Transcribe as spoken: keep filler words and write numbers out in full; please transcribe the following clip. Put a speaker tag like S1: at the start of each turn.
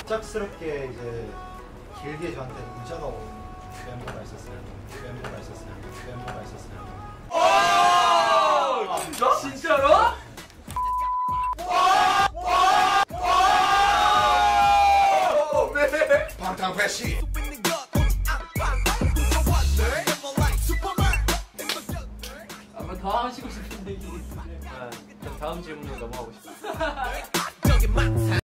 S1: 갑작스럽게 이제 길게 저한테 문자가 온 멤버가 있었어요. 멤버가 있었어요. 멤버가 있었어요.
S2: 아, 진짜? 진짜로?
S3: 방탄패시.
S2: 아마 더 하시고 싶은 얘기 있으세요? 아, 전 다음 질문으로 넘어가고 싶어요.